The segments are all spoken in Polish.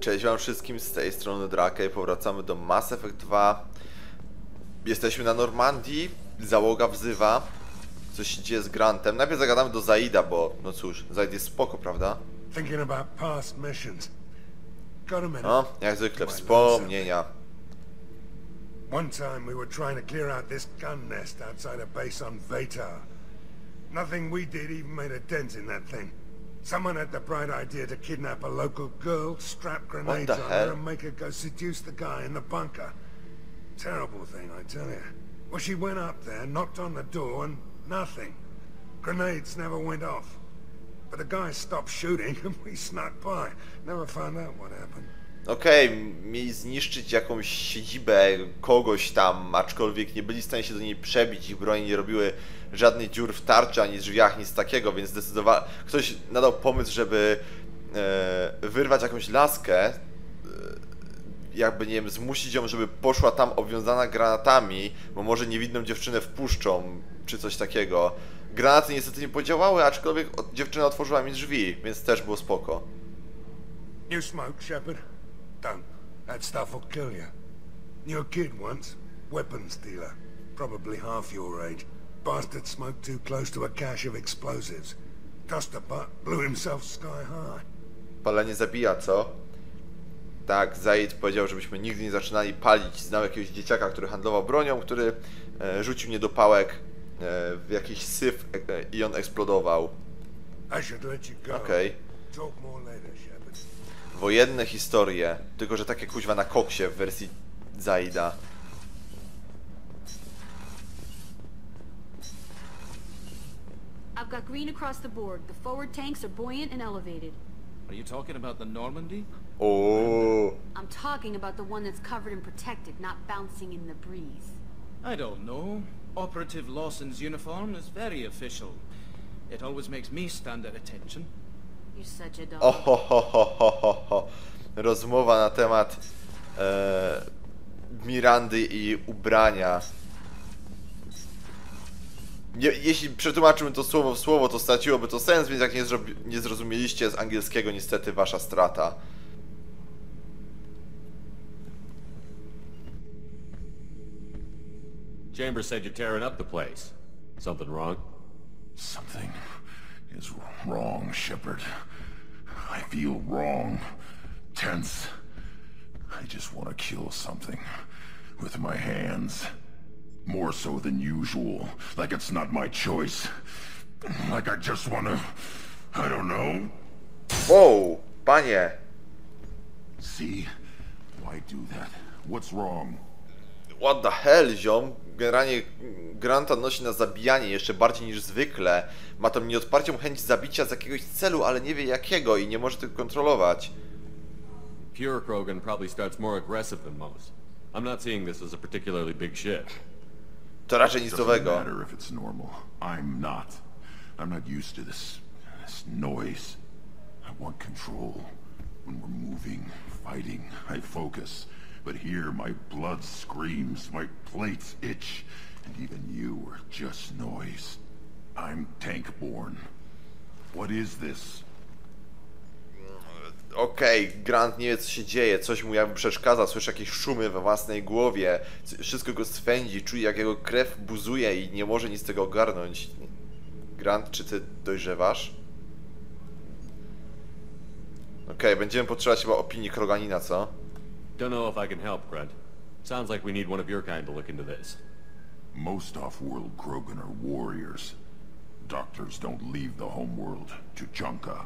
Cześć wam wszystkim, z tej strony Drake, powracamy do Mass Effect 2. Jesteśmy na Normandii, załoga wzywa. Coś się dzieje z Grantem. Najpierw zagadamy do Zaida, bo no cóż, Zaid jest spoko, prawda? No, jak zwykle, wspomnienia. One time we were trying to clear out this gun nest outside a base on Vatar. Nothing we did even made a dent in that thing. Someone had the bright idea to kidnap a local girl, strap grenades on her and make her go seduce the guy in the bunker. Terrible thing, I tell you. Well, she went up there, knocked on the door, and nothing. Grenades never went off. But the guy stopped shooting and we snuck by. Never found out what happened. Okej, mieli zniszczyć jakąś siedzibę kogoś tam, aczkolwiek nie byli w stanie się do niej przebić, ich broni nie robiły żadnych dziur w tarczy, ani drzwiach, nic takiego, więc zdecydowali... Ktoś nadał pomysł, żeby wyrwać jakąś laskę, jakby, nie wiem, zmusić ją, żeby poszła tam obwiązana granatami, bo może niewinną dziewczynę wpuszczą, czy coś takiego. Granaty niestety nie podziałały, aczkolwiek dziewczyna otworzyła mi drzwi, więc też było spoko. You smoke, Shepard? Don't. That stuff will kill you. Knew a kid once. Weapons dealer. Probably half your age. Bastard smoked too close to a cache of explosives. Tossed a butt, blew himself sky high. Palenie zabija, co? Tak, Zaid powiedział, żebyśmy nigdy nie zaczynali palić. Znał jakiegoś dzieciaka, który handlował bronią, który rzucił niedopałek w jakiś syf i on eksplodował. Okej. Wojenne historie, tylko że takie kuźwa na koksie w wersji Zaida. I've got green across the board. The forward tanks are buoyant and elevated. Are you talking about the Normandy? Oh. I'm talking about the one that's covered and protected, not bouncing in the breeze. I don't know. Operative Lawson's uniform is very official. It always makes me stand at attention. You're such a dog. Ohohohohoho. Rozmowa na temat Mirandy i ubrania. Jeśli przetłumaczymy to słowo w słowo, to straciłoby to sens, więc jak nie zrozumieliście z angielskiego, niestety wasza strata. Chambers said you're tearing up the place. Something wrong? Something is wrong, Shepard. I feel wrong. Tense. I just want to kill something. With my hands. More so than usual. Like it's not my choice. Like I just want to... I don't know. Wow, panie. See? Why do that? What's wrong? What the hell, ziom? Generalnie Granta nosi na zabijanie jeszcze bardziej niż zwykle. Ma tą nieodparcią chęć zabicia z jakiegoś celu, ale nie wie jakiego i nie może tego kontrolować. Pure Krogan probably starts more aggressive than most. I'm not seeing this as a particularly big ship. To raczej nic nowego. Doesn't matter if it's normal. I'm not. I'm not used to this noise. I want control. When we're moving, fighting, I focus. But here my blood screams, my plates itch, and even you are just noise. I'm tank-born. What is this? Okej, Grant nie wie co się dzieje, coś mu jakby przeszkadza, słyszy jakieś szumy we własnej głowie, wszystko go swędzi, czuje jak jego krew buzuje i nie może nic z tego ogarnąć. Grant, czy ty dojrzewasz? Okej, będziemy potrzebować chyba opinii Kroganina, co? Don't know if I can help, Grunt. Sounds like we need one of your kind to look into this. Most off-world Krogan are warriors. Doctors don't leave the homeworld to Junka.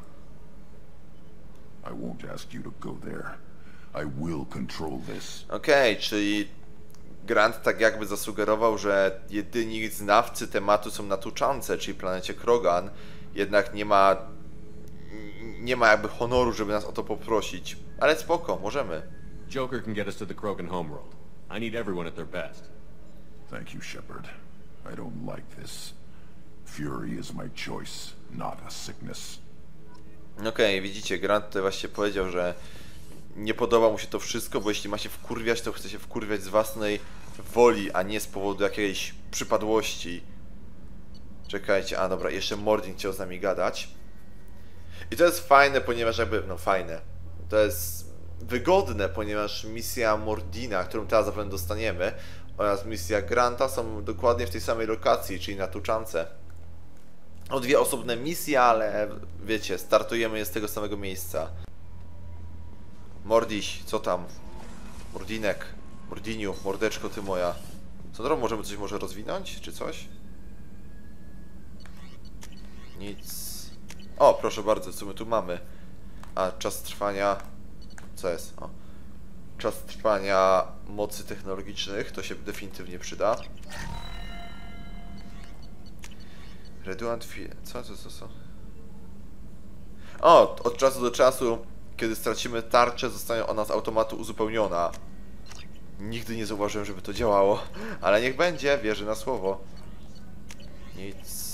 I won't ask you to go there. I will control this. Okej, czyli Grant tak jakby zasugerował, że jedyni znawcy tematu są na Tuczance, czyli planecie Krogan, jednak nie ma jakby honoru, żeby nas o to poprosić. Ale spoko, możemy. Joker can get us to the Krogan homeworld. I need everyone at their best. Thank you, Shepard. I don't like this. Fury is my choice, not a sickness. Okej, widzicie, Grant tutaj właśnie powiedział, że nie podoba mu się to wszystko, bo jeśli ma się wkurwiać, to chce się wkurwiać z własnej woli, a nie z powodu jakiejś przypadłości. Czekajcie, a dobra, jeszcze Mordin chciał z nami gadać. I to jest fajne, ponieważ jakby, no fajne, to jest wygodne, ponieważ misja Mordina, którą teraz zapewne dostaniemy, oraz misja Granta są dokładnie w tej samej lokacji, czyli na Tuczance. O dwie osobne misje, ale wiecie, startujemy je z tego samego miejsca. Mordiś, co tam? Mordinek, Mordiniu, mordeczko ty moja. Co drogą, możemy coś może rozwinąć, czy coś? Nic. O, proszę bardzo, co my tu mamy? A, czas trwania... Co jest? O. Czas trwania mocy technologicznych, to się definitywnie przyda. Reduant... Co? O, od czasu do czasu, kiedy stracimy tarczę, zostanie ona z automatu uzupełniona. Nigdy nie zauważyłem, żeby to działało, ale niech będzie, wierzę na słowo. Nic.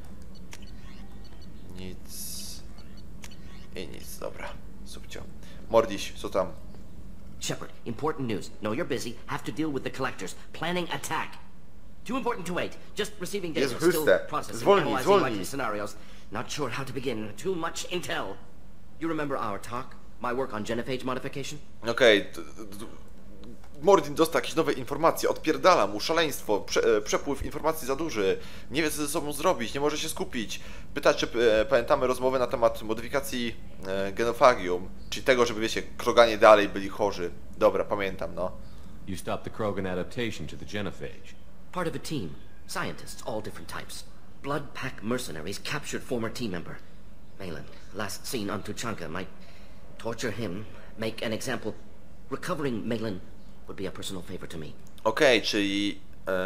I nic, dobra. Subcio. Mordiś, co tam? Shepard, important news. Know you're busy. Have to deal with the collectors. Planning attack. Too important to wait. Just receiving data. Jezu Still Chryste. processing, Zwolnij, analyzing zwolnij. likely scenarios. Not sure how to begin. Too much intel. You remember our talk? My work on genophage modification? Okej. Mordin dostał jakieś nowe informacje, odpierdala mu, szaleństwo, przepływ informacji za duży, nie wie co ze sobą zrobić, nie może się skupić. Pyta, czy pamiętamy rozmowę na temat modyfikacji genofagium, czyli tego, żeby wiecie, Kroganie dalej byli chorzy. Dobra, pamiętam, no. You stopped the Krogan adaptation to the genophage. Part of a team. Scientists, all different types. Blood Pack mercenaries captured former team member. Malin, last seen on Tuchanka, might torture him, make an example. Recovering Malin would be a personal favor to me. Okej, czyli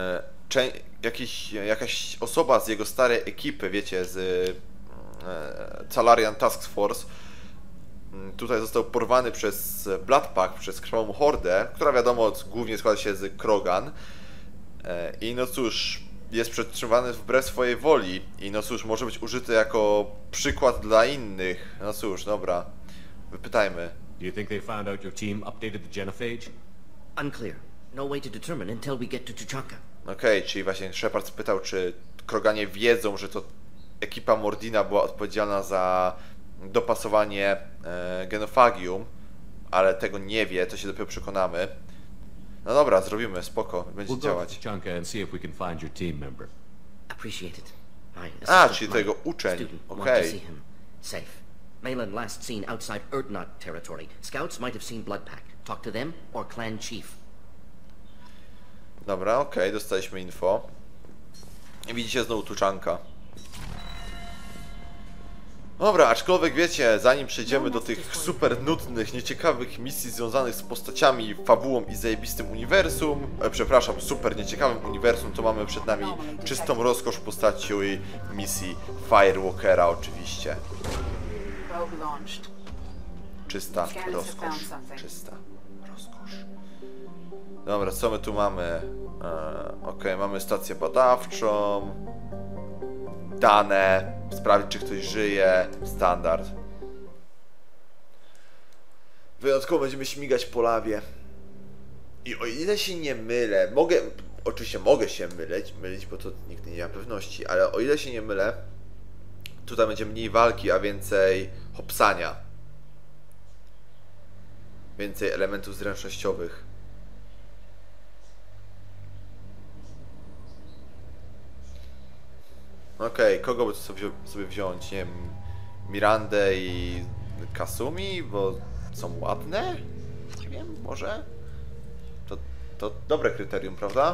jakaś osoba z jego starej ekipy, wiecie, z Salarian Task Force, tutaj został porwany przez Bloodpack, przez Krwawą Hordę, która wiadomo głównie składa się z Krogan. I no cóż, jest przetrzymywany wbrew swojej woli i no cóż, może być użyty jako przykład dla innych. No cóż, dobra, wypytajmy. Do you think they found out your team updated the genophage? Unclear. No way to determine until we get to Tuchanka. Okej, czyli właśnie Shepard spytał, czy Kroganie wiedzą, że to ekipa Mordina była odpowiedzialna za dopasowanie genofagium, ale tego nie wie, to się dopiero przekonamy. No dobra, zrobimy, spoko, będzie We'll go to działać. Tuchanka and see if we can find your team member. Appreciate it. My A, assistant, czyli my to jego uczeń, student, want to okej. see him safe. Malin last seen outside Urdnot territory. Scouts might have seen Bloodpack. Talk to them or clan chief. Dobra, okej, dostaliśmy info. I widzicie znowu Tuczanka. Dobra, aczkolwiek wiecie, zanim przejdziemy do tych super nudnych, nieciekawych misji związanych z postaciami, fabułą i zajebistym uniwersum, przepraszam, super nieciekawym uniwersum, to mamy przed nami czystą rozkosz w postaci misji Firewalkera oczywiście. Probe launched. Czysta rozkosz, czysta rozkosz. Dobra, co my tu mamy? Okej, mamy stację badawczą. Dane, sprawdzić czy ktoś żyje, standard. Wyjątkowo będziemy śmigać po lawie. I o ile się nie mylę, oczywiście mogę się mylić, bo to nigdy nie ma pewności, ale o ile się nie mylę, tutaj będzie mniej walki, a więcej hopsania. Więcej elementów zręcznościowych. Okej, kogo by tu sobie wziąć? Nie wiem, Mirandę i Kasumi, bo są ładne? Nie wiem, może? To dobre kryterium, prawda?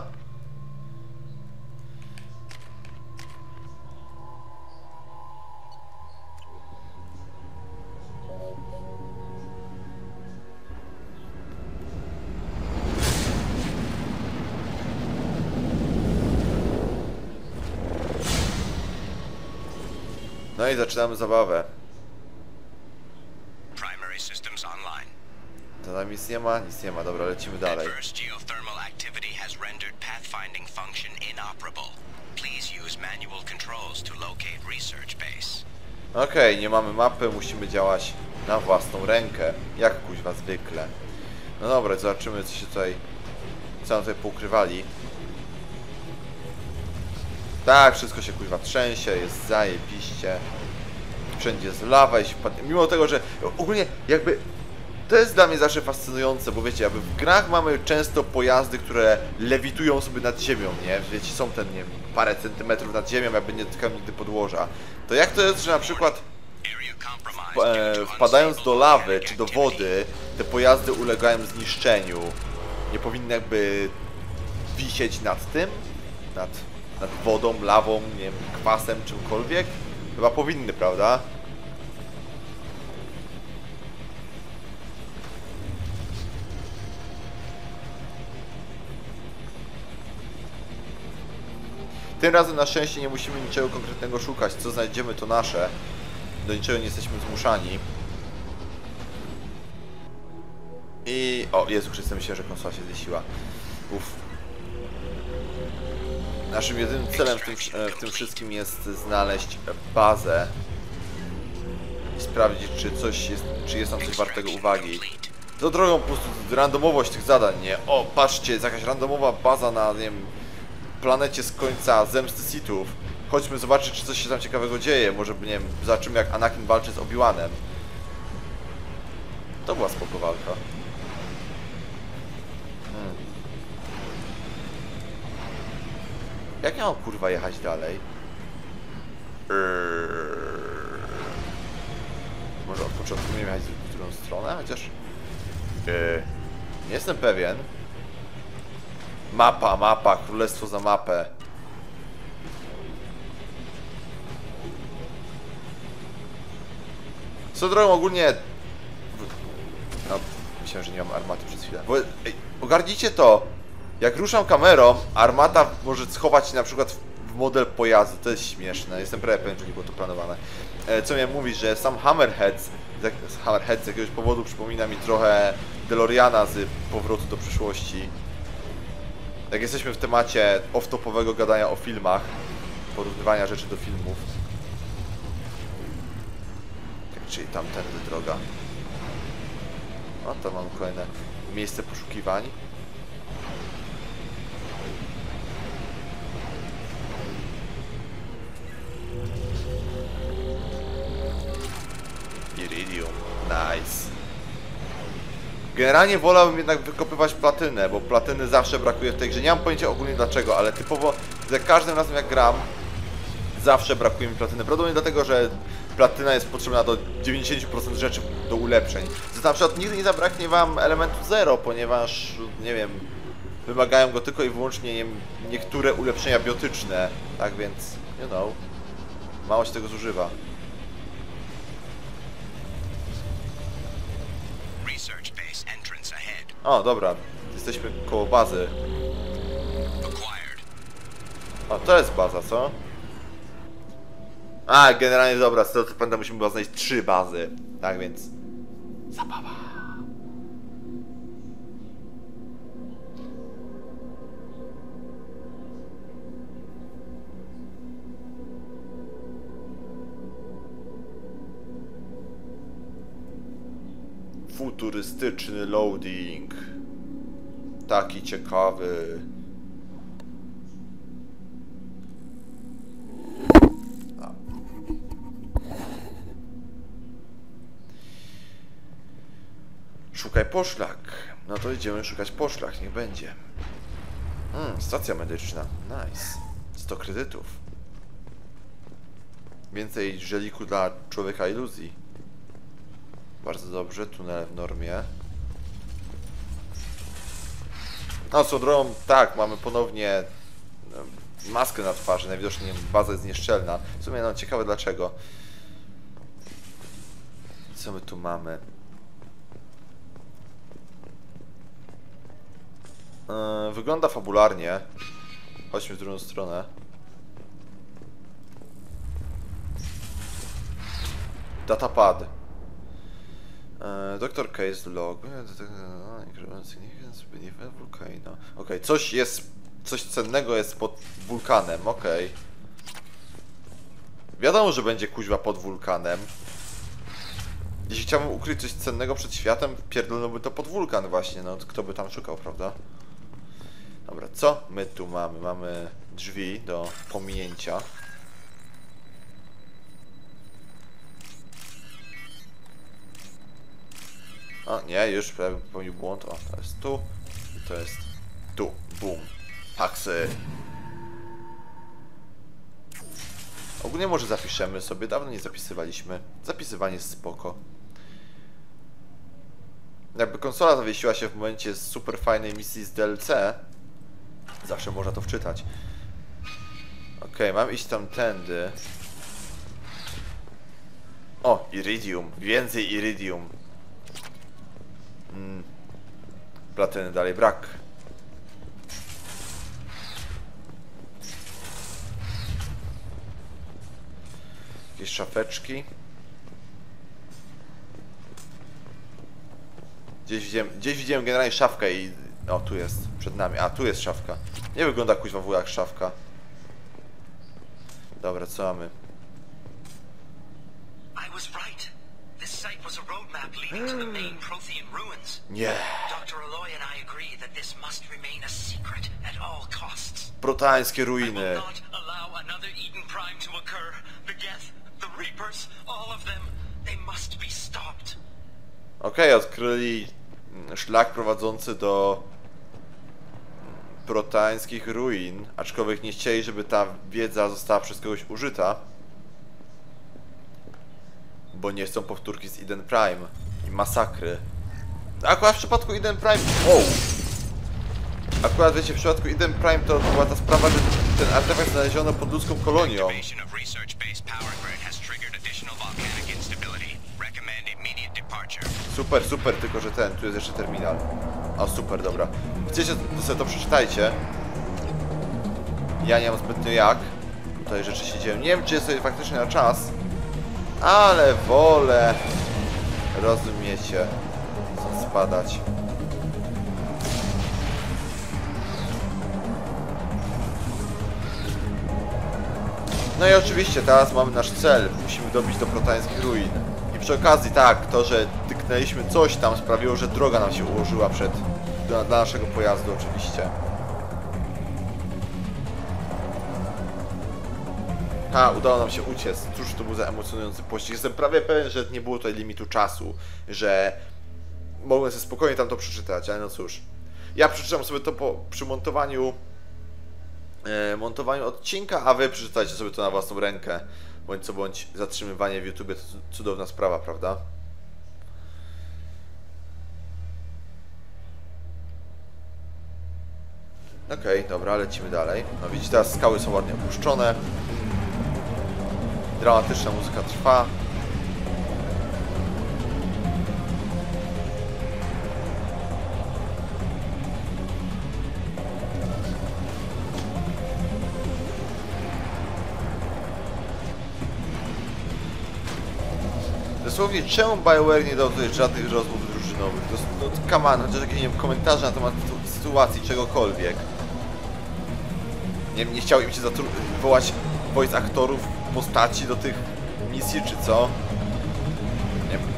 No i zaczynamy zabawę. Primary systems online. To tam nic nie ma, dobra, lecimy dalej. Adverse geothermal activity has rendered pathfinding function inoperable. Please use manual controls to locate research base. Okej, nie mamy mapy, musimy działać na własną rękę. Jak kuźwa zwykle. No dobra, zobaczymy co nam tutaj poukrywali. Tak, wszystko się kuźwa trzęsie, jest zajebiście. Wszędzie jest lawa, jeśli mimo tego, że ogólnie jakby To jest dla mnie zawsze fascynujące, bo wiecie, jakby w grach mamy często pojazdy, które lewitują sobie nad ziemią, nie? Wiecie, są ten, nie wiem, parę centymetrów nad ziemią, jakby nie dotykają nigdy podłoża. To jak to jest, że na przykład wpadając do lawy czy do wody, te pojazdy ulegają zniszczeniu? Nie powinny jakby wisieć nad tym? Nad wodą, lawą, nie wiem, kwasem, czymkolwiek? Chyba powinny, prawda? Tym razem na szczęście nie musimy niczego konkretnego szukać. Co znajdziemy, to nasze. Do niczego nie jesteśmy zmuszani. I... O, Jezu Chryste, myślę, że konsola się zwiesiła. Uff. Naszym jedynym celem w tym wszystkim jest znaleźć bazę i sprawdzić, czy jest tam coś wartego uwagi. To drogą po prostu randomowość tych zadań, nie? O, patrzcie, jest jakaś randomowa baza na, nie wiem, planecie z końca Zemsty Sithów. Chodźmy zobaczyć, czy coś się tam ciekawego dzieje. Może, nie wiem, zobaczymy, jak Anakin walczy z Obi-Wanem. To była spoko walka. Jak ja mam, kurwa, jechać dalej? Może od początku nie jechać w którą stronę? Chociaż... nie jestem pewien. Mapa, królestwo za mapę. Co drogą ogólnie... No, myślałem, że nie mam armaty przez chwilę. Bo, ej, ogarnijcie to! Jak ruszam kamerą, armata może schować się na przykład w model pojazdu. To jest śmieszne. Jestem prawie pewien, że nie było to planowane. Co miałem mówić, że sam Hammerhead z jakiegoś powodu przypomina mi trochę DeLoreana z Powrotu do przyszłości. Jak jesteśmy w temacie off-topowego gadania o filmach, porównywania rzeczy do filmów. Tak, czyli tamtędy droga. No to mam kolejne miejsce poszukiwań. Iridium. Nice. Generalnie wolałbym jednak wykopywać platynę, bo platyny zawsze brakuje w tej grze. Nie mam pojęcia ogólnie dlaczego, ale typowo za każdym razem jak gram, zawsze brakuje mi platyny. Prawdopodobnie dlatego, że platyna jest potrzebna do 90% rzeczy, do ulepszeń. Zresztą na przykład nigdy nie zabraknie wam elementu 0, ponieważ, nie wiem, wymagają go tylko i wyłącznie, nie wiem, niektóre ulepszenia biotyczne. Tak więc, you know, mało się tego zużywa. O, dobra. Jesteśmy koło bazy. O, to jest baza, co? A, generalnie dobra, z tego co pamiętam, musimy chyba znaleźć 3 bazy. Tak więc... Zabawa. Futurystyczny loading. Taki ciekawy. Szukaj poszlak. No to idziemy szukać poszlak, niech będzie. Stacja medyczna. Nice. 100 kredytów. Więcej żeliku dla człowieka iluzji. Bardzo dobrze, tunel w normie. No, co drogą, tak, mamy ponownie maskę na twarzy, najwidoczniej baza jest nieszczelna. W sumie, no, ciekawe dlaczego. Co my tu mamy? Wygląda fabularnie. Chodźmy w drugą stronę. Datapad. Dr. Case log. Okej, coś cennego jest pod wulkanem, okej. Wiadomo, że będzie kuźwa pod wulkanem. Jeśli chciałbym ukryć coś cennego przed światem, pierdolnąłby to pod wulkan właśnie, no kto by tam szukał, prawda? Dobra, co my tu mamy? Mamy drzwi do pominięcia. O, nie, już popełnił błąd. O, to jest tu. I to jest tu. Boom. Haksy. Ogólnie może zapiszemy sobie. Dawno nie zapisywaliśmy. Zapisywanie jest spoko. Jakby konsola zawiesiła się w momencie super fajnej misji z DLC, zawsze można to wczytać. Okej, mam iść tamtędy. O, iridium. Więcej iridium. Platyny dalej brak. Jakieś szafeczki. Gdzieś widziałem generalnie szafkę i... O, tu jest, przed nami. A, tu jest szafka. Nie wygląda kuźwa jak szafka. Dobra, co mamy? I was right. This site was a roadmap leading to the main Prothean ruins. Nie. Dr. Aloy and I agree that this must remain a secret at all costs. Protańskie I will ruiny. not allow another Eden Prime to occur. The Geth, the Reapers, all of them, they must be stopped. Okej, odkryli szlak prowadzący do protańskich ruin, aczkolwiek nie chcieli, żeby ta wiedza została przez kogoś użyta, bo nie chcą powtórki z Eden Prime i masakry. Akurat w przypadku Eden Prime... O! Akurat wiecie, w przypadku Eden Prime to była ta sprawa, że ten artefakt znaleziono pod ludzką kolonią. Super, super, tylko że tu jest jeszcze terminal. O, super, dobra. Chcecie, to sobie to przeczytajcie. Ja nie mam zbytnio jak. Tutaj rzeczy się dzieją. Nie wiem, czy jest sobie faktycznie na czas, ale wolę, rozumiecie, spadać. No i oczywiście teraz mamy nasz cel. Musimy dobić do protańskich ruin. I przy okazji tak, to, że tyknęliśmy coś tam sprawiło, że droga nam się ułożyła dla naszego pojazdu oczywiście. Udało nam się uciec. Cóż to był za emocjonujący pościg. Jestem prawie pewien, że nie było tutaj limitu czasu, że mogłem sobie spokojnie tam to przeczytać, ale no cóż. Ja przeczytam sobie to przy montowaniu odcinka, a wy przeczytajcie sobie to na własną rękę. Bądź co bądź, zatrzymywanie w YouTubie to cudowna sprawa, prawda? Okej, dobra, lecimy dalej. No widzicie, teraz skały są ładnie opuszczone. Dramatyczna muzyka trwa. Dosłownie, czemu BioWare nie dał tutaj żadnych rozmów drużynowych? No, come on, chociaż jakieś, nie wiem, komentarze na temat sytuacji, czegokolwiek. Nie chciał im się wołać voice aktorów postaci do tych misji, czy co? Nie wiem.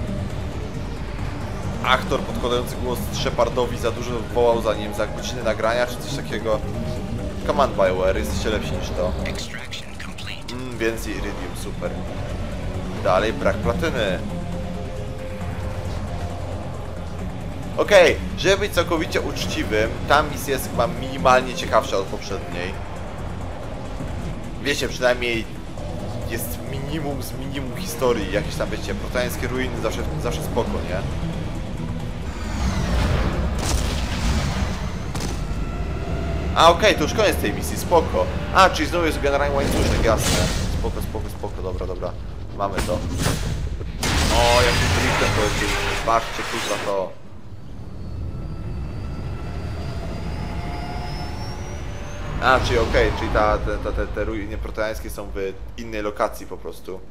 Aktor podkładający głos Shepardowi za dużo wołał za nim za godzinę nagrania, czy coś takiego. Come on, BioWare, jesteście lepsi niż to. Więcej iridium, super. Dalej brak platyny. Okej, żeby być całkowicie uczciwym, ta misja jest chyba minimalnie ciekawsza od poprzedniej. Wiecie, przynajmniej jest minimum z minimum historii. Jakieś tam, wiecie, protańskie ruiny zawsze spoko, nie? Okej, to już koniec tej misji, spoko. Czyli znowu jest generalnie łańcuszek, jasne. Spoko, dobra. Mamy to. O, jakim driftem poleciliśmy. Patrzcie, kurwa, to. Czyli okej, czyli te ruiny proteańskie są w innej lokacji po prostu.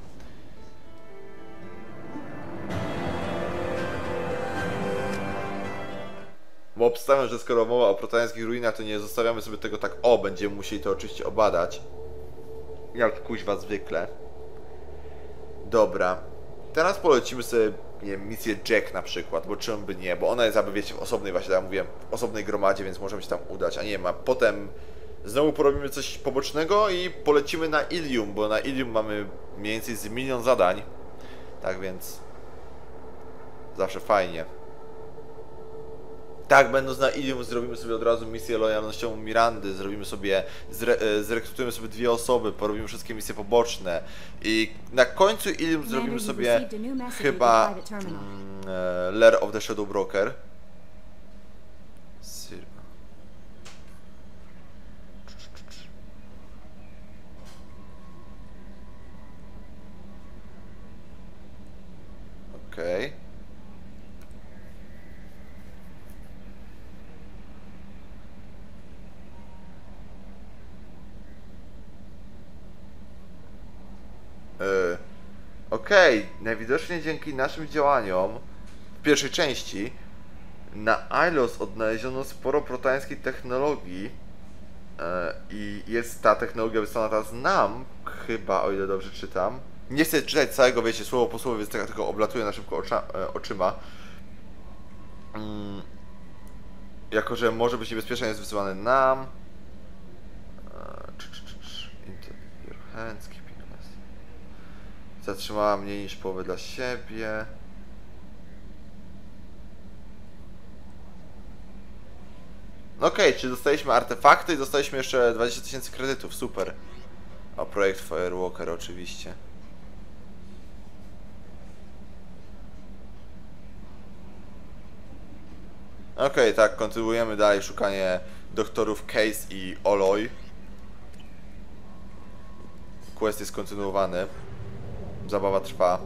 Bo obstawiam, że skoro mowa o proteańskich ruinach, to nie zostawiamy sobie tego tak, będziemy musieli to oczywiście obadać. Jak kuźwa zwykle. Dobra. Teraz polecimy sobie, nie wiem, misję Jack na przykład, bo czemu by nie, bo ona jest, aby wiecie, w osobnej, właśnie tak jak mówiłem, w osobnej gromadzie, więc możemy się tam udać, a nie wiem, a potem znowu porobimy coś pobocznego i polecimy na Ilium, bo na Ilium mamy mniej więcej z 1 000 000 zadań. Tak więc zawsze fajnie. Tak, będąc na Ilium zrobimy sobie od razu misję lojalnościową Mirandy, zrobimy sobie, zrekrutujemy sobie 2 osoby, porobimy wszystkie misje poboczne i na końcu Ilium zrobimy sobie chyba Lair of the Shadow Broker. Okej. Okej, najwidoczniej dzięki naszym działaniom w pierwszej części na Ilos odnaleziono sporo protańskiej technologii i jest ta technologia wysłana teraz nam, chyba, o ile dobrze czytam. Nie chcę czytać całego, wiecie, słowo po słowo, więc tylko oblatuję na szybko oczyma. Jako że może być niebezpieczne, jest wysyłane nam. Into your hands, keeping us. Zatrzymała mniej niż połowę dla siebie. Okej, czyli dostaliśmy artefakty i dostaliśmy jeszcze 20 000 kredytów, super. O, projekt Firewalker oczywiście. Okej, tak, kontynuujemy dalej szukanie doktorów Case i Aloy. Quest jest kontynuowany. Zabawa trwa.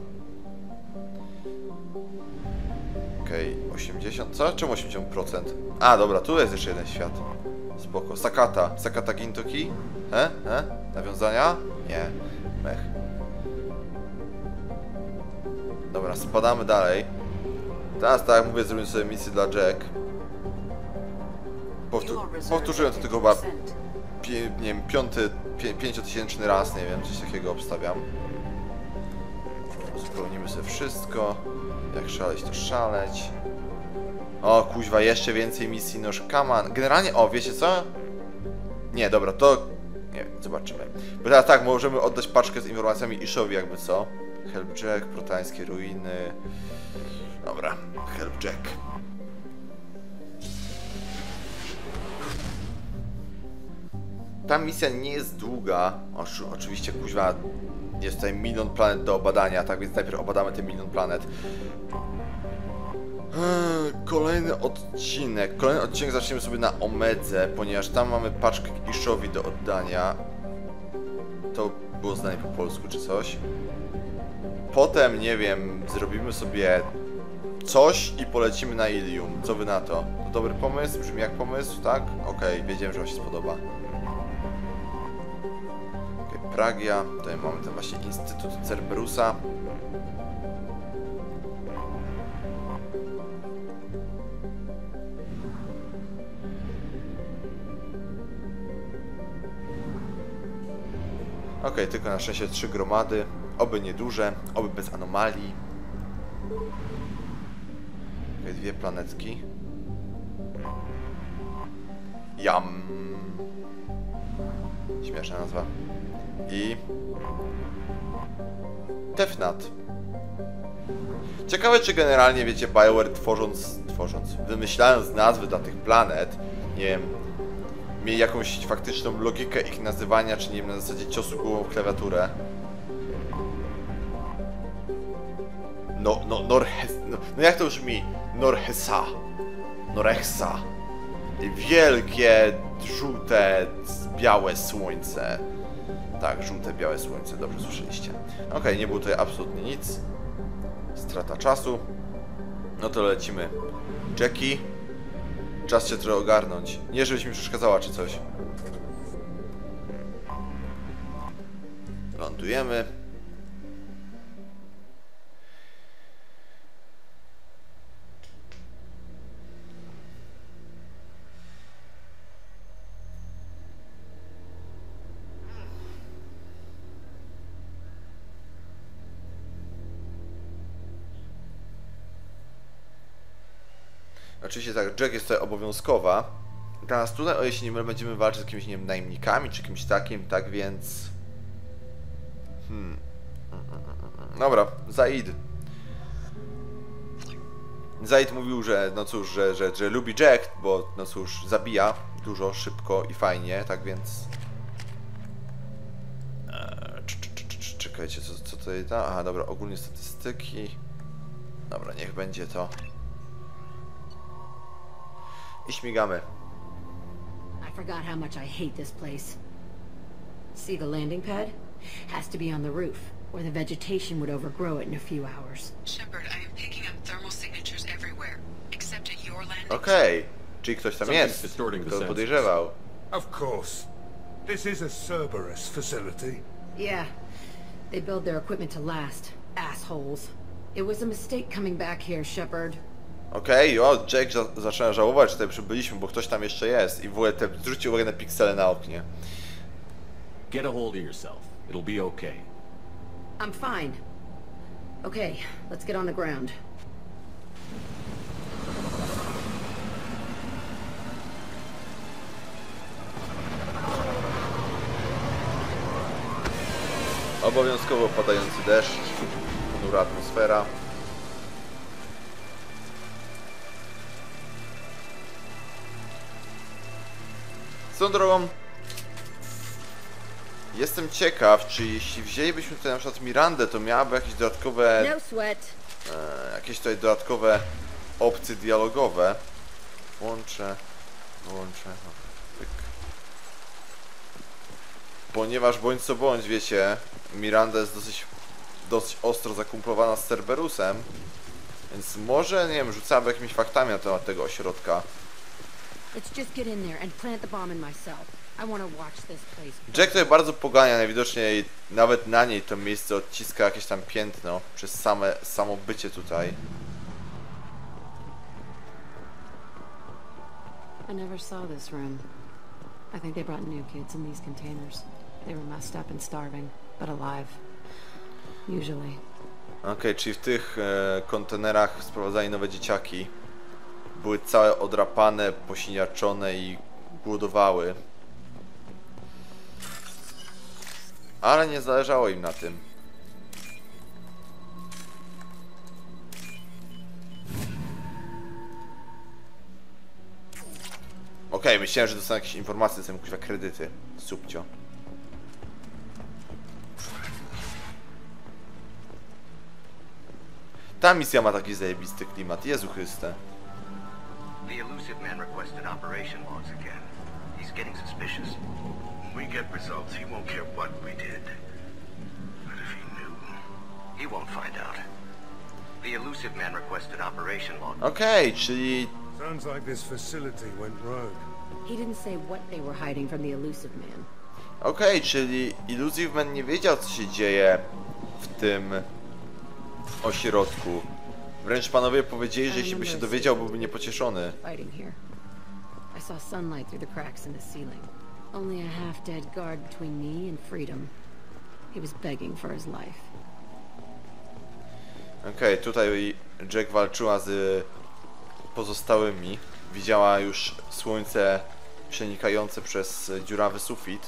Okej, 80... Co? Czemu 80%? A, dobra, tu jest jeszcze jeden świat. Spoko. Sakata Gintoki? Nawiązania? Nie. Mech. Dobra, spadamy dalej. Teraz, tak jak mówię, zrobimy sobie misję dla Jack. Powtórzyłem to tylko chyba nie wiem, 5000 raz, nie wiem, coś takiego obstawiam. Zupełnimy sobie wszystko. Jak szaleć, to szaleć. O, kuźwa, jeszcze więcej misji, noż kaman. Generalnie, o, wiecie co? Nie, dobra, to... Nie wiem, zobaczymy. Bo teraz tak, możemy oddać paczkę z informacjami Ishowi, jakby co. Help Jack, protańskie ruiny. Dobra, Help Jack. Ta misja nie jest długa. Oczywiście, kuźwa, jest tutaj 1 000 000 planet do obadania, tak więc najpierw obadamy te 1 000 000 planet. Kolejny odcinek zaczniemy sobie na Omedze, ponieważ tam mamy paczkę Ishowi do oddania. To było zdanie po polsku czy coś. Potem, nie wiem, zrobimy sobie coś i polecimy na Ilium. Co wy na to? To dobry pomysł? Brzmi jak pomysł, tak? Okej, wiedziałem, że wam się spodoba. Pragia, tutaj mamy ten właśnie Instytut Cerberusa. Okej, tylko na szczęście 3 gromady, oby nieduże, oby bez anomalii. Okej, 2 planetki. Jam. Śmieszna nazwa. I... Tefnat. Ciekawe, czy generalnie, wiecie, BioWare wymyślając nazwy dla tych planet, nie wiem, mieli jakąś faktyczną logikę ich nazywania, czy nie wiem, na zasadzie ciosu głową w klawiaturę. No jak to brzmi? Norhesa. Norechsa. Wielkie, żółte, białe słońce. Tak, żółte, białe słońce, dobrze słyszeliście. Okej, nie było tutaj absolutnie nic. Strata czasu. No to lecimy. Jackie. Czas cię trochę ogarnąć. Nie, żebyś mi przeszkadzała czy coś. Lądujemy. Oczywiście tak, Jack jest tutaj obowiązkowa. Teraz tutaj, o jeśli nie mylę, będziemy walczyć z jakimiś, nie wiem, najemnikami, czy kimś takim, tak więc... Dobra, Zaid. Zaid mówił, że no cóż, że lubi Jack, bo no cóż, zabija dużo, szybko i fajnie, tak więc... Czekajcie, co tutaj da? Aha, dobra, ogólnie statystyki. Dobra, niech będzie to. I śmigamy. I forgot how much I hate this place. See the landing pad? Has to be on the roof, or the vegetation would overgrow it in a few hours. Shepard, I am picking up thermal signatures everywhere, except at your landing. Okej, czyli ktoś tam jest, distorting the kto senses. podejrzewał. Of course. This is a Cerberus facility. Yeah, they build their equipment to last. Assholes. It was a mistake coming back here, Shepard. Okej, Jack zaczyna żałować, że tutaj przybyliśmy, bo ktoś tam jeszcze jest. I w ogóle zwróćcie uwagę na piksele na oknie. Get a hold of yourself. It'll be okay. I'm fine. Okay, let's get on the ground. Obowiązkowo padający deszcz, ponura atmosfera. Swoją drogą, jestem ciekaw, czy jeśli wzięlibyśmy tutaj na przykład Mirandę, to miałaby jakieś dodatkowe... No sweat. Jakieś tutaj dodatkowe opcje dialogowe. Włączę. Pyk. Ponieważ bądź co bądź, wiecie, Miranda jest dosyć ostro zakumplowana z Cerberusem, więc może, nie wiem, rzucałaby jakimiś faktami na temat tego ośrodka. Let's just get in there and plant the bomb in myself. I want to watch this place. Jack tutaj bardzo pogania, najwidoczniej nawet na niej to miejsce odciska jakieś tam piętno przez samo bycie tutaj. I never saw this room. I think they brought new kids in these containers. They were messed up and starving, but alive. Usually. Okej, czyli w tych kontenerach sprowadzali nowe dzieciaki. Były całe odrapane, posiniaczone i głodowały. Ale nie zależało im na tym. Okej, myślałem, że dostanę jakieś informacje, dostanę kuźwa kredyty. Subcio. Ta misja ma taki zajebisty klimat. Jezu Chryste. The Elusive Man requested operation logs again. He's getting suspicious. We get results, he won't care what we did. But if he knew, he won't find out. The Elusive Man requested operation logs. Okej, czyli... Sounds like this facility went rogue. He didn't say what they were hiding from the Elusive Man. Okej, czyli Elusive Man nie wiedział, co się dzieje w tym ośrodku. Wręcz panowie powiedzieli, że jeśli by się dowiedział, byłby niepocieszony. Fighting here. I saw sunlight through the cracks in the ceiling. Only a half-dead guard between me and freedom. He was begging for his life. Okej, tutaj Jack walczyła z pozostałymi. Widziała już słońce przenikające przez dziurawy sufit.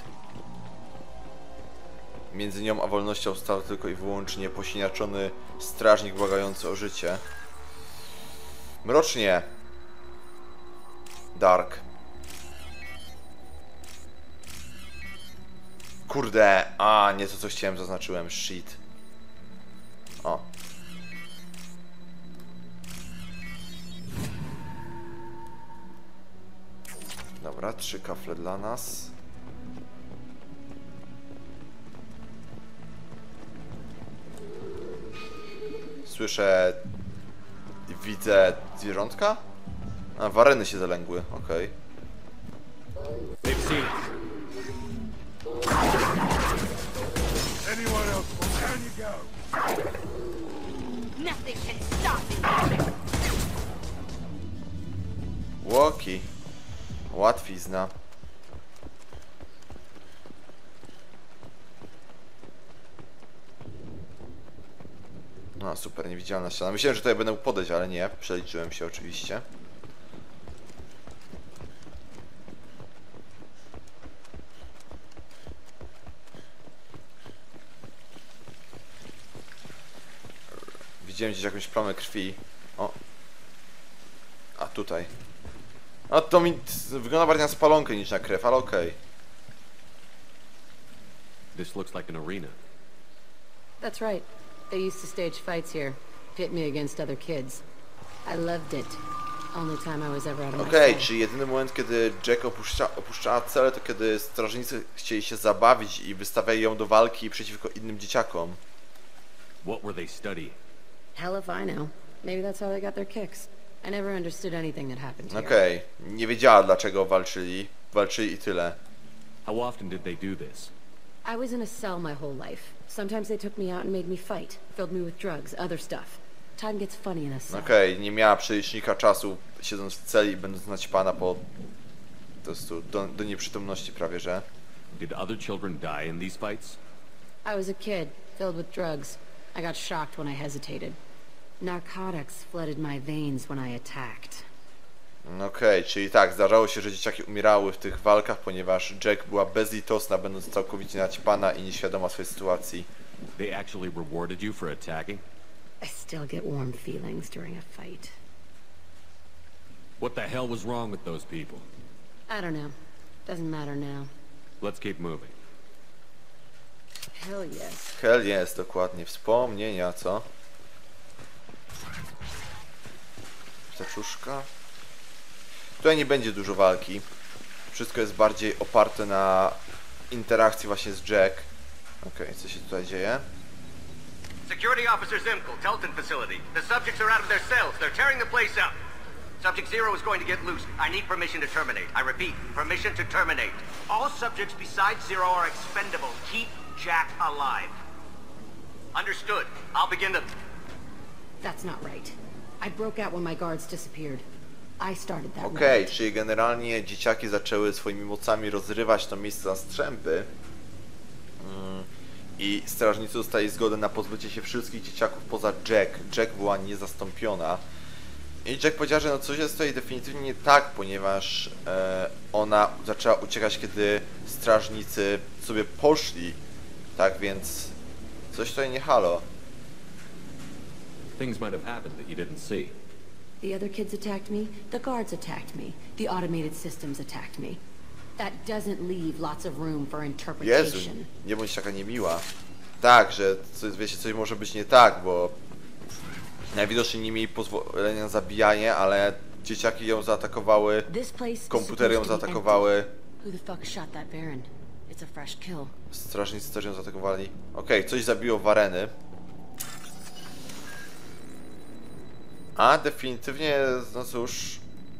Między nią a wolnością stał tylko i wyłącznie posiniaczony strażnik błagający o życie. Mrocznie. Dark. Kurde, nie to co chciałem, zaznaczyłem. Shit. O. Dobra, 3 kafle dla nas. Słyszę... Widzę zwierzątka? A, wareny się zalęgły, okej. They've seen us. Anyone else? Well, down you go. Nothing can stop me. Łoki. Łatwizna. No super, niewidzialna ściana. Myślałem, że tutaj będę mógł podejść, ale nie. Przeliczyłem się oczywiście. Widziałem gdzieś jakąś plamę krwi. O. tutaj. No to mi wygląda bardziej na spalonkę niż na krew, ale okej. This looks like an arena. That's right. They used to stage fights here. Pit me against other kids. I loved it. Only time I was ever out of my Okej, soul. czyli jedyny moment, kiedy Jack opuszczała celę, to kiedy strażnicy chcieli się zabawić i wystawiali ją do walki przeciwko innym dzieciakom. What were they studying? Hell if I know. Maybe that's how they got their kicks. I never understood anything that happened here. Okej, nie wiedziała dlaczego walczyli. Walczyli i tyle. How often did they do this? I was in a cell my whole life. Sometimes they took me out and made me fight. Filled me with drugs, other stuff. Time gets funny in a cell. Okej, nie miała przelicznika czasu, siedząc w celi i będąc naćpana po prostu do nieprzytomności prawie, że. Did other children die in these fights? I was a kid, filled with drugs. I got shocked when I hesitated. Narcotics flooded my veins when I attacked. Okej, czyli tak, zdarzało się, że dzieciaki umierały w tych walkach, ponieważ Jack była bezlitosna, będąc całkowicie naćpana i nieświadoma swojej sytuacji. They actually rewarded you for attacking? I still get warm feelings during a fight. What the hell was wrong with those people? I don't know. Doesn't matter now. Let's keep moving. Hell yes. Hell jest, dokładnie. Wspomnienia, co? Taczuszka. Tutaj nie będzie dużo walki. Wszystko jest bardziej oparte na interakcji właśnie z Jack. Okej, co się tutaj dzieje? Security Officer Zimkel, Telton facility. The subjects are out of their cells. They're tearing the place up. Subject Zero is going to get loose. I need permission to terminate. I repeat, permission to terminate. All subjects besides Zero are expendable. Keep Jack alive. Understood. I'll begin the... That's not right. I broke out when my guards disappeared. I started that Okej, riot. czyli generalnie dzieciaki zaczęły swoimi mocami rozrywać to miejsce na strzępy. I strażnicy dostali zgodę na pozbycie się wszystkich dzieciaków poza Jack. Jack była niezastąpiona. I Jack powiedział, że no coś jest tutaj definitywnie nie tak, ponieważ ona zaczęła uciekać, kiedy strażnicy sobie poszli. Tak więc coś tutaj nie halo. Things might have happened that you didn't see. The other kids attacked me. The guards attacked me. The automated systems attacked me. That doesn't leave lots of room for Jezu, interpretation. nie bądź taka niemiła. Tak, że wiecie, coś może być nie tak, bo najwidoczniej nie mieli pozwolenia na zabijanie, ale dzieciaki ją zaatakowały, This place is komputery ją supposed to be zaatakowały, empty. Who the fuck shot that Baron? It's a fresh kill. strażnicy też ją zaatakowali. Okej, coś zabiło Wareny. A definitywnie, no cóż,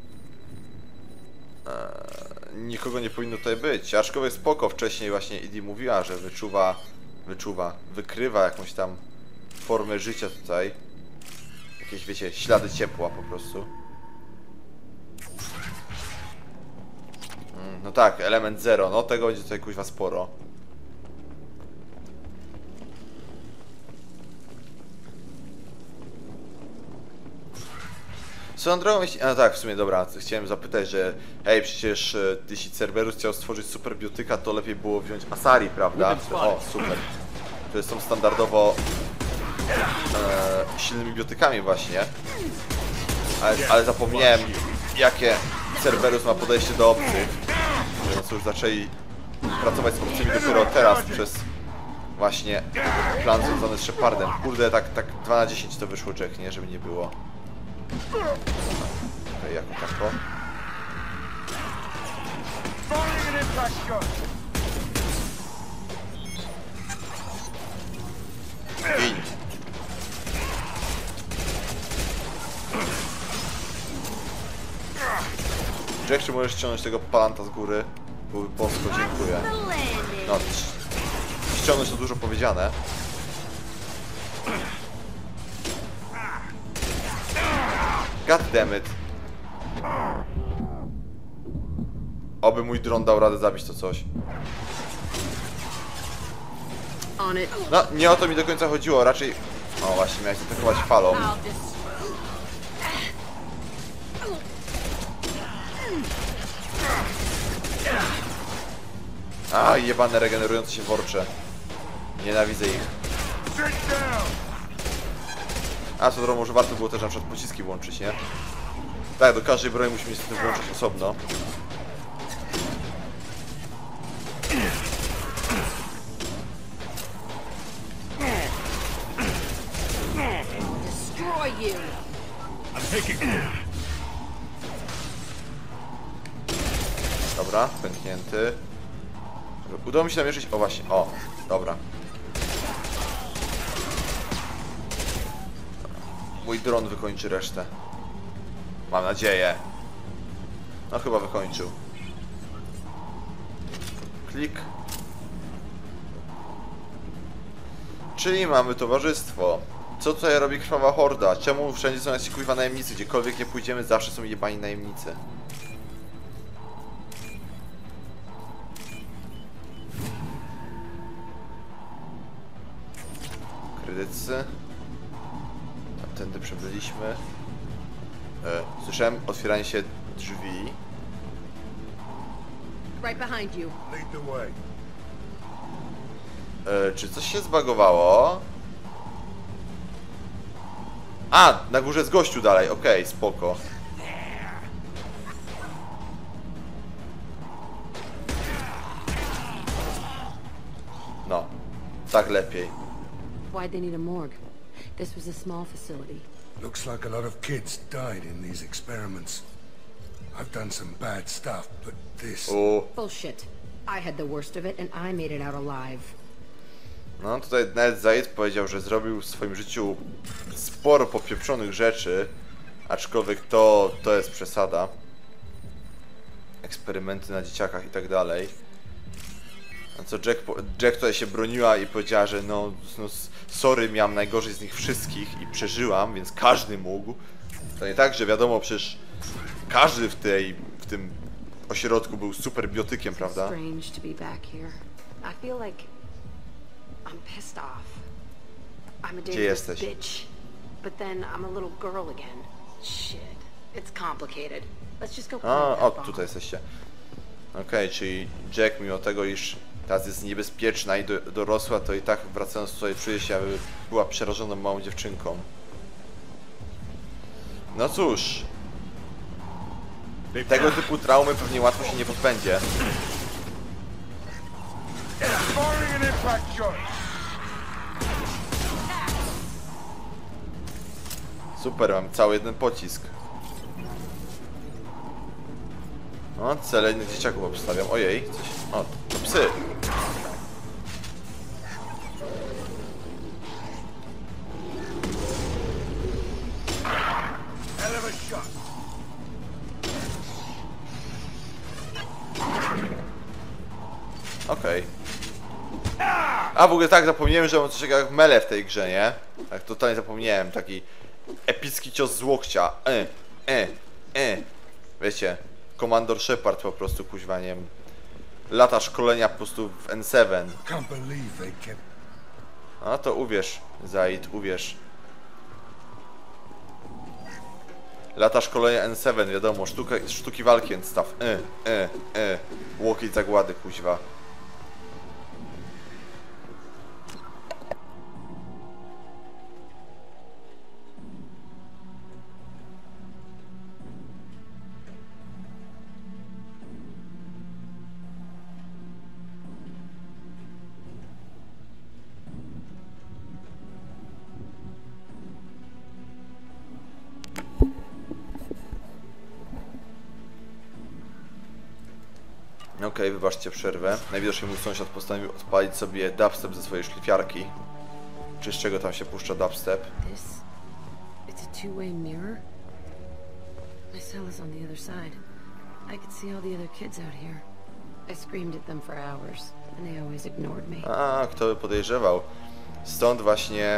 nikogo nie powinno tutaj być. Aczkolwiek spoko, wcześniej właśnie Edie mówiła, że wykrywa jakąś tam formę życia tutaj. Jakieś, wiecie, ślady ciepła po prostu. No tak, element 0, no tego będzie tutaj kuźwa sporo. Swoją drogą, a tak, w sumie dobra, chciałem zapytać, że hej, przecież jeśli Cerberus chciał stworzyć superbiotyka, to lepiej było wziąć Asari, prawda? O, super. To są standardowo silnymi biotykami właśnie. Ale zapomniałem, jakie Cerberus ma podejście do obcych. No cóż, zaczęli pracować z obcymi dopiero teraz przez właśnie plan związany z Shepardem. Kurde, tak 2 na 10 to wyszło, Jack, nie? Żeby nie było. Okej, jako tako. Gin. Jack, czy możesz ściągnąć tego palanta z góry? Były bosko, dziękuję. No, ściągnąć to dużo powiedziane. God damn it. Oby mój dron dał radę zabić to coś. No, nie o to mi do końca chodziło, raczej... O, właśnie, miałeś atakować falą. A, jebane regenerujące się worcze. Nienawidzę ich. A, co drogą, może warto było też na przykład pociski włączyć, nie? Tak, do każdej broni musimy niestety włączyć osobno. Dobra, pęknięty. Udało mi się namierzyć. O właśnie, o, dobra. Mój dron wykończy resztę. Mam nadzieję. No chyba wykończył. Klik. Czyli mamy towarzystwo. Co tutaj robi krwawa horda? Czemu wszędzie są nasi kuźwa najemnicy? Gdziekolwiek nie pójdziemy, zawsze są jebani najemnicy. Kredycy. Tamtędy przebyliśmy. Słyszałem otwieranie się drzwi. Right behind you. Lead the way. Czy coś się zbagowało? A, na górze jest gościu dalej, okej, spoko. No, tak lepiej. Why'd they need a morgue? This was a small facility. Looks like a lot of kids died in these experiments. I've done some bad stuff, but this... Bullshit. I had the worst of it and I made it out alive. No, tutaj nawet Zaid powiedział, że zrobił w swoim życiu sporo popieprzonych rzeczy, aczkolwiek to jest przesada. Eksperymenty na dzieciakach i tak dalej. No co Jack tutaj się broniła i powiedziała, że no sorry, miałam najgorzej z nich wszystkich i przeżyłam, więc każdy mógł. To nie tak, że wiadomo, przecież każdy w tym ośrodku był super biotykiem, prawda? Strange to be back here. I feel like I'm pissed off. I'm a dangerous bitch, but then I'm a little girl again. Shit, it's complicated. Let's just go play that O, ball. tutaj jesteście. Okej, czyli Jack mimo tego, iż teraz jest niebezpieczna i dorosła, to i tak wracając tutaj czuje się, jakby była przerażoną małą dziewczynką. No cóż. Tego typu traumy pewnie łatwo się nie pozbędzie. Super, mam cały jeden pocisk. No, cele innych dzieciaków obstawiam. Ojej, coś... O, to psy. Okej. A w ogóle tak, zapomniałem, że mam coś takiego jak melee w tej grze, nie? Tak totalnie zapomniałem, taki epicki cios z łokcia. Wiecie, Komandor Shepard po prostu, kuźwa, nie wiem, lata szkolenia po prostu w N7. No to uwierz, Zaid, uwierz. Lata szkolenia N7, wiadomo, sztuki walki and stuff. Łokieć zagłady, kuźwa. Okej, wybaczcie przerwę. Najwidoczniej mój sąsiad postanowił odpalić sobie dubstep ze swojej szlifiarki. Czy z czego tam się puszcza dubstep? It's a two-way mirror. My cell is on the other side. I could see all the other kids out here. I screamed at them for hours, and they always ignored me. A, kto by podejrzewał? Stąd właśnie...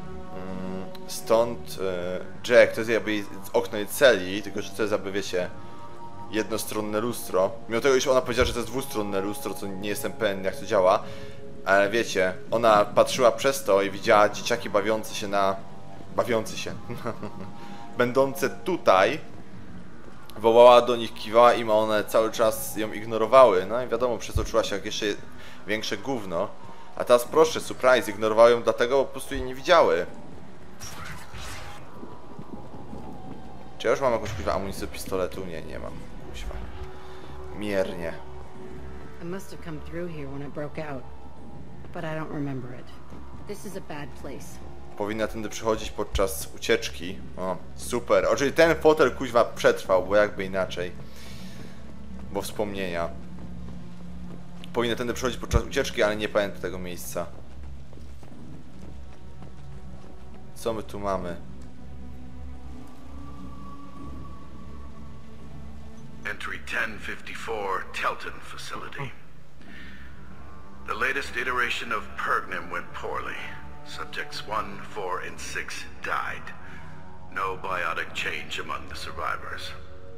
Jack, to jest jakby okno jej celi, tylko że to jest jakby, wiecie, jednostronne lustro. Mimo tego, iż ona powiedziała, że to jest dwustronne lustro, co nie jestem pewien, jak to działa. Ale wiecie, ona patrzyła przez to i widziała dzieciaki będące tutaj. Wołała do nich, kiwała im, a one cały czas ją ignorowały. No i wiadomo, przez to czuła się jak jeszcze większe gówno. A teraz proszę, surprise, ignorowały ją dlatego, bo po prostu jej nie widziały. Czy ja już mam jakąś kuźwa amunicję do pistoletu? Nie, nie mam. Kuźwa. Miernie. I must have come through here when it broke out, but I don't remember it. This is a bad place. Powinna tędy przychodzić podczas ucieczki. O, super. O, czyli ten fotel kuźwa przetrwał, bo jakby inaczej. Bo wspomnienia. Powinna tędy przychodzić podczas ucieczki, ale nie pamiętam tego miejsca. Co my tu mamy? Entry 1054, Telton facility. The latest iteration of Pergnum went poorly. Subjects 1, 4, and 6 died. No biotic change among the survivors.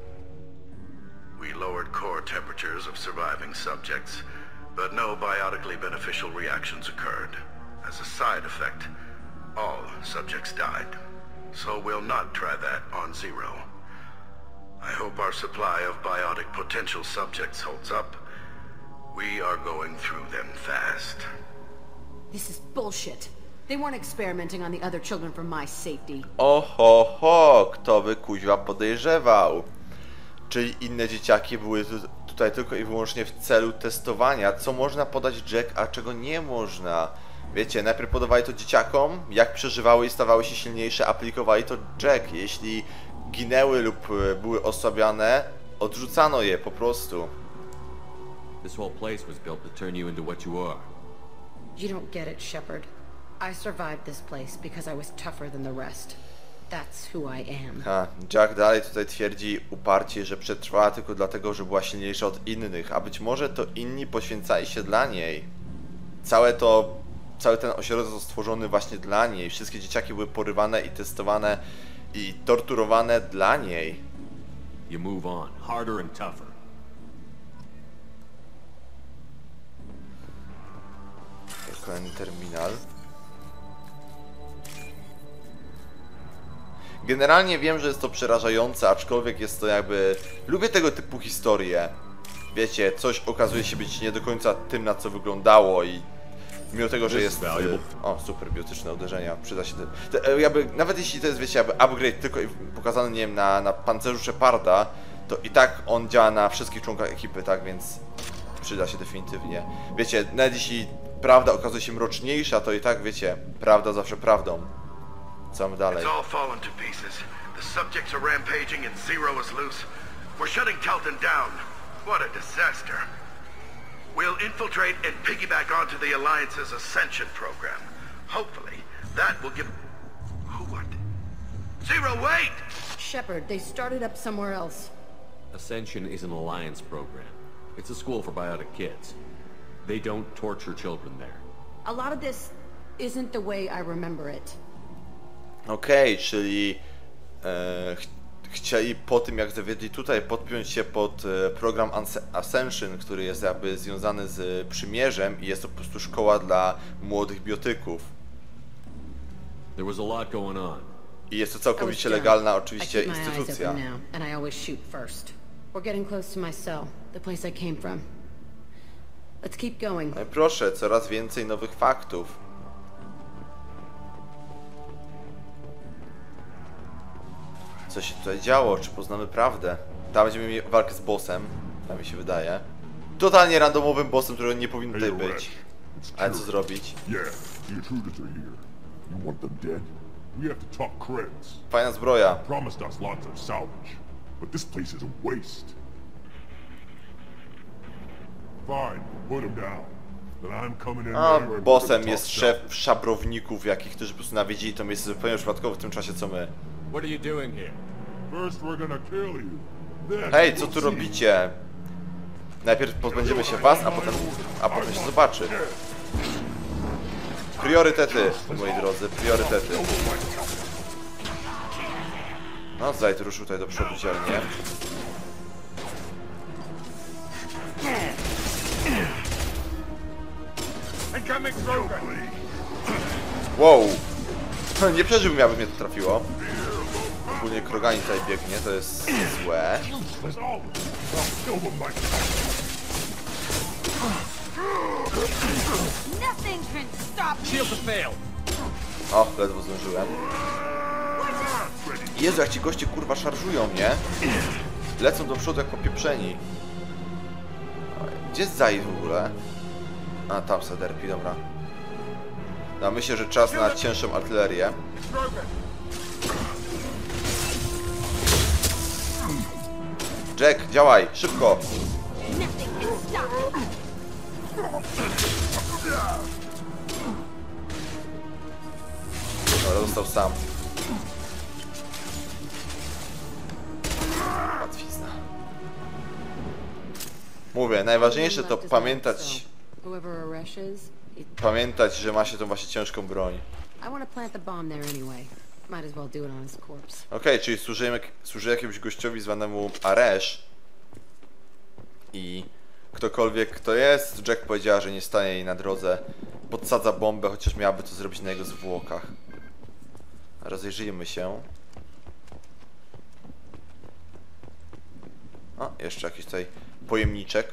We lowered core temperatures of surviving subjects, but no biotically beneficial reactions occurred. As a side effect, all subjects died. So we'll not try that on Zero. I hope our supply of biotic potential subjects holds up. We are going through them fast. This is bullshit. They weren't experimenting on the other children for my safety. Oho, kto by kuźwa podejrzewał? Czyli inne dzieciaki były tutaj tylko i wyłącznie w celu testowania, co można podać Jack, a czego nie można. Wiecie, najpierw podawali to dzieciakom, jak przeżywały i stawały się silniejsze, aplikowali to Jack. Jeśli ginęły lub były osłabiane, odrzucano je po prostu. This whole place was built to turn you into what you are. You don't get it, Shepard. I survived this place because I was tougher than the rest. That's who I am. Jack dalej tutaj twierdzi uparcie, że przetrwała tylko dlatego, że była silniejsza od innych, a być może to inni poświęcali się dla niej. Cały ten ośrodek został stworzony właśnie dla niej. Wszystkie dzieciaki były porywane i testowane i torturowane dla niej. You move on, harder and tougher. Kolejny terminal. Generalnie wiem, że jest to przerażające, aczkolwiek jest to jakby... Lubię tego typu historie. Wiecie, coś okazuje się być nie do końca tym, na co wyglądało i... Mimo tego, że jest... O, super, biotyczne uderzenia, przyda się... Jakby, nawet jeśli to jest, wiecie, jakby upgrade tylko pokazany, nie wiem, na pancerzu Sheparda, to i tak on działa na wszystkich członkach ekipy, tak, więc... Przyda się definitywnie. Wiecie, nawet jeśli prawda okazuje się mroczniejsza, to i tak, wiecie, prawda zawsze prawdą. Co mamy dalej? It's all fallen to pieces. The subjects are rampaging and Zero is loose. We're shutting Telton down. What a disaster. We'll infiltrate and piggyback onto the Alliance's Ascension program. Hopefully, that will give... What? Zero, wait! Shepard, they started up somewhere else. Ascension is an Alliance program. It's a school for biotic kids. They don't torture children there. A lot of this isn't the way I remember it. Okej, czyli chcieli po tym, jak zawiedli tutaj, podpiąć się pod program Ascension, który jest jakby związany z przymierzem i jest to po prostu szkoła dla młodych biotyków. There was a lot going on. I jest to całkowicie legalna oczywiście instytucja. No i proszę, coraz więcej nowych faktów. Co się tutaj działo? Czy poznamy prawdę? Tam będziemy mieli walkę z bossem, tak mi się wydaje. Totalnie randomowym bossem, którego nie powinien tutaj być. Ale co zrobić? Fajna zbroja. A bossem jest szef szabrowników, jakich, którzy po prostu nawiedzili to miejsce zupełnie przypadkowo w tym czasie co my. Hej, co tu robicie? Najpierw pozbędziemy się was, a potem się zobaczy. Priorytety, moi drodzy, priorytety. No, Zaid ruszył tutaj do przodu dzielnie. Wow! Nie przeżyłbym, jakby mnie to trafiło. Ogólnie Krogani tutaj biegnie, to jest złe. O, ledwo zdążyłem. Jezu, jak ci goście kurwa szarżują, nie? Lecą do przodu jak popieprzeni. Gdzie jest Zaid w ogóle? A, tam Sederpi, dobra. No, myślę, że czas na cięższą artylerię. Jack, działaj, szybko! Dobra, został sam. Łatwizna. Mówię, najważniejsze to pamiętać... Pamiętać, że ma się tą właśnie ciężką broń. Okej, czyli służy jakiemuś gościowi zwanemu Aresz. I ktokolwiek kto jest, Jack powiedziała, że nie stanie jej na drodze. Podsadza bombę, chociaż miałaby to zrobić na jego zwłokach. Rozejrzyjmy się. O, jeszcze jakiś tutaj pojemniczek.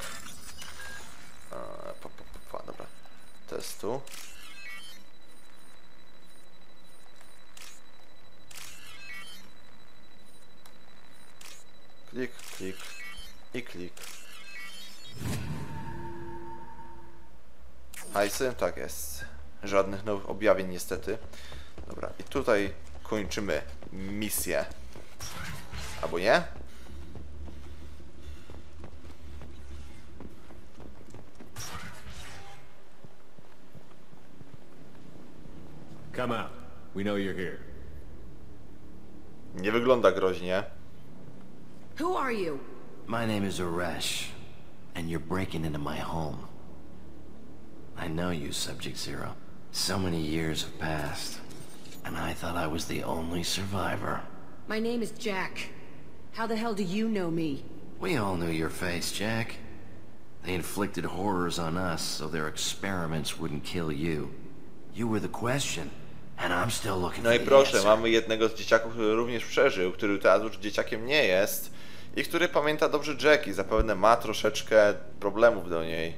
Dobra. Testu. Klik, klik i klik. Hajsy? Tak jest. Żadnych nowych objawień niestety. Dobra, i tutaj kończymy misję. Albo nie? Come out. We know you're here. Nie wygląda groźnie. Who are you? My name is Aresh, and you're breaking into my home. I know you, Subject Zero. So many years have passed, and I thought I was the only survivor. My name is Jack. How the hell do you know me? We all knew your face, Jack. They inflicted horrors on us so their experiments wouldn't kill you. You were the question, and I'm still looking No for i the proszę, answer. mamy jednego z dzieciaków, który również przeżył, który teraz już dzieciakiem nie jest i który pamięta dobrze Jack i zapewne ma troszeczkę problemów do niej.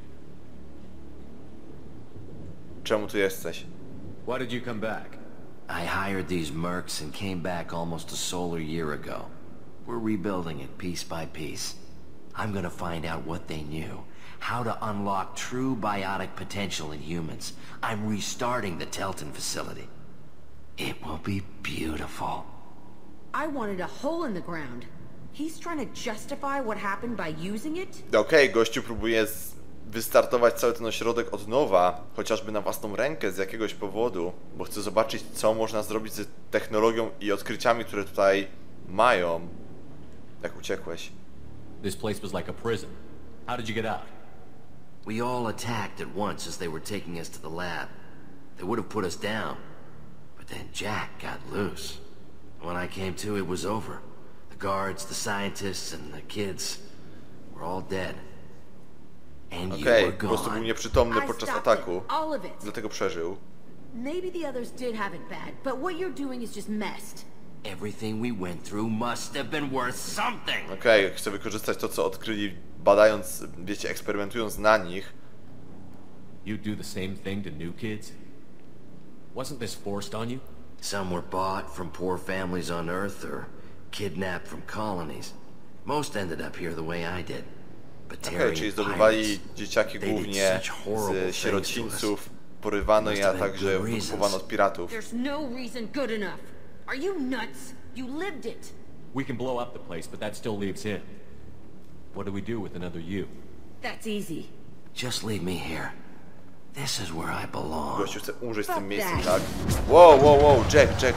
Czemu tu jesteś? Why did you come back? I hired these mercs and came back almost a solar year ago. We're rebuilding it piece by piece. I'm gonna find out what they knew. How to unlock true biotic potential in humans. I'm restarting the Telton facility. It will be beautiful. I wanted a hole in the ground. He's trying to justify what happened by using it? Okej, gościu próbuje wystartować cały ten ośrodek od nowa, chociażby na własną rękę z jakiegoś powodu, bo chce zobaczyć, co można zrobić z technologią i odkryciami, które tutaj mają. Jak uciekłeś? This place was like a prison. How did you get out? We all attacked at once as they were taking us to the lab. They would have put us down. But then Jack got loose. When I came to, it was over. The guards, the scientists, and the kids were all dead. And you Okej, were po prostu był gone. nieprzytomny podczas ataku, all of it. dlatego przeżył. Maybe the others did have it bad, but what you're doing is just messed. Everything we went through must have been worth something. Okej, chcę wykorzystać to, co odkryli, badając, wiecie, eksperymentując na nich. You do the same thing to new kids? Wasn't this forced on you? Some were bought from poor families on Earth or kidnapped from colonies. Most ended up here the way I did. Okej, czyli zdobywali dzieciaki głównie z sierocińców, porywano je, a także kupowano od piratów. There's no reason good enough. Are you nuts? You lived it. We can blow up the place, but that still leaves him. What do we do with another you? That's easy. Just leave me here. This is where I belong. Gościu chce umrzeć w tym miejscu, tak? Wow, Jack.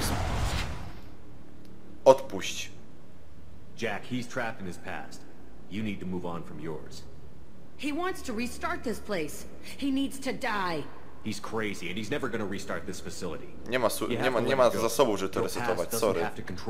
Odpuść. Jack, he's trapped in his past. You need to move on from yours. He wants to restart this place. He needs to die. He's crazy, and he's never gonna restart this facility. Nie ma zasobów, żeby to resetować, sorry.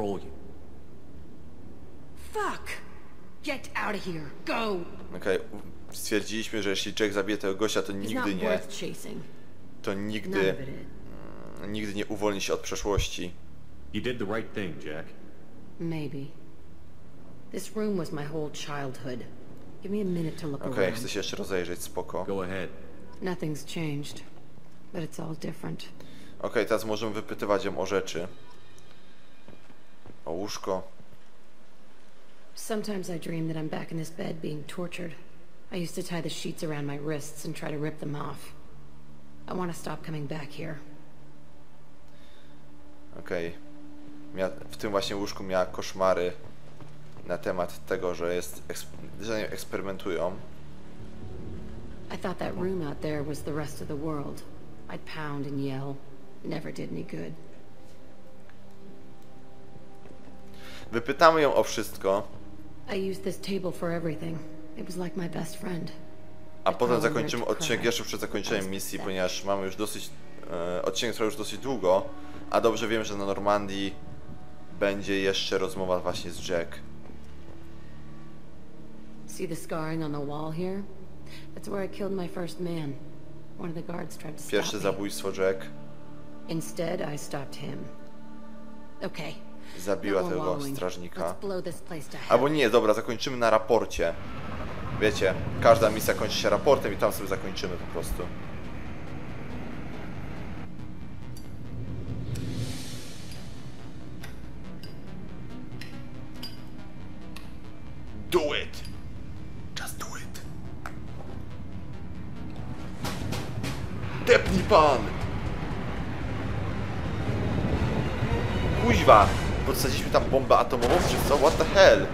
Fuck! Get out of here. Go! Okej, stwierdziliśmy, że jeśli Jack zabije tego gościa, to nigdy nie... To nigdy nie uwolni się od przeszłości. You did the right thing, Jack. Maybe. This room was my whole childhood. Give me a minute to look around. Okej, chcę się jeszcze rozejrzeć, spoko. Go ahead. Nothing's changed, but it's all different. Okej, teraz możemy wypytywać ją o rzeczy. O łóżko. Sometimes I dream that I'm back in this bed being tortured. I used to tie the sheets around my wrists and try to rip them off. I want to stop coming back here. Okej. W tym właśnie łóżku miała koszmary na temat tego, że że eksperymentują. I thought that room out there was the rest of the world. I'd pound and yell. Never did any good. Wypytamy ją o wszystko. I used this table for everything. It was like my best friend. A potem zakończymy odcinek jeszcze przed zakończeniem misji, ponieważ mamy już dosyć... odcinek trwa już dosyć długo, a dobrze wiem, że na Normandii będzie jeszcze rozmowa właśnie z Jack. See the scarring on the wall here? That's where I killed my first man. One of the guards tried to stop Pierwsze zabójstwo Jack. Instead, I stopped him. Okay. Zabiła tego strażnika. Albo nie, dobra, zakończymy na raporcie. Wiecie, każda misja kończy się raportem i tam sobie zakończymy po prostu. Do it! Just do it! Depnij pan! Kuźwa! Podsadziliśmy tam bombę atomową, czy co? What the hell?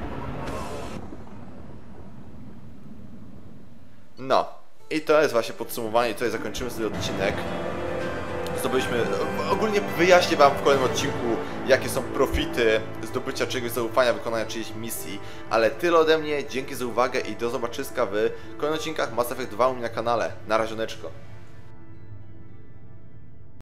No. I to jest właśnie podsumowanie. Tutaj zakończymy sobie odcinek. Zdobyliśmy... Ogólnie wyjaśnię wam w kolejnym odcinku, jakie są profity zdobycia czegoś zaufania, wykonania czyjejś misji. Ale tyle ode mnie. Dzięki za uwagę i do zobaczyska w kolejnych odcinkach Mass Effect 2 u mnie na kanale. Na razioneczko.